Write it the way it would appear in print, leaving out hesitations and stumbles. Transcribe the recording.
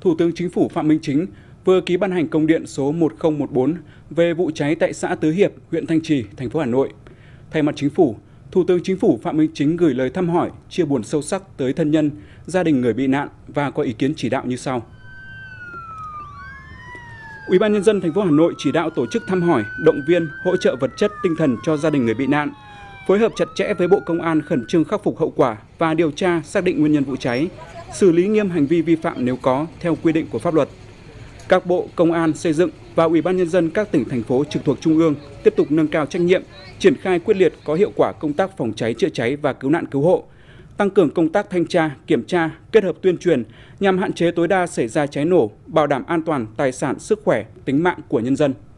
Thủ tướng Chính phủ Phạm Minh Chính vừa ký ban hành công điện số 1014 về vụ cháy tại xã Tứ Hiệp, huyện Thanh Trì, thành phố Hà Nội. Thay mặt Chính phủ, Thủ tướng Chính phủ Phạm Minh Chính gửi lời thăm hỏi, chia buồn sâu sắc tới thân nhân, gia đình người bị nạn và có ý kiến chỉ đạo như sau. Ủy ban Nhân dân thành phố Hà Nội chỉ đạo tổ chức thăm hỏi, động viên, hỗ trợ vật chất, tinh thần cho gia đình người bị nạn, phối hợp chặt chẽ với Bộ Công an khẩn trương khắc phục hậu quả và điều tra xác định nguyên nhân vụ cháy, xử lý nghiêm hành vi vi phạm nếu có theo quy định của pháp luật. Các bộ Công an, Xây dựng và Ủy ban Nhân dân các tỉnh, thành phố trực thuộc Trung ương tiếp tục nâng cao trách nhiệm, triển khai quyết liệt có hiệu quả công tác phòng cháy chữa cháy và cứu nạn cứu hộ, tăng cường công tác thanh tra, kiểm tra, kết hợp tuyên truyền nhằm hạn chế tối đa xảy ra cháy nổ, bảo đảm an toàn tài sản, sức khỏe, tính mạng của nhân dân.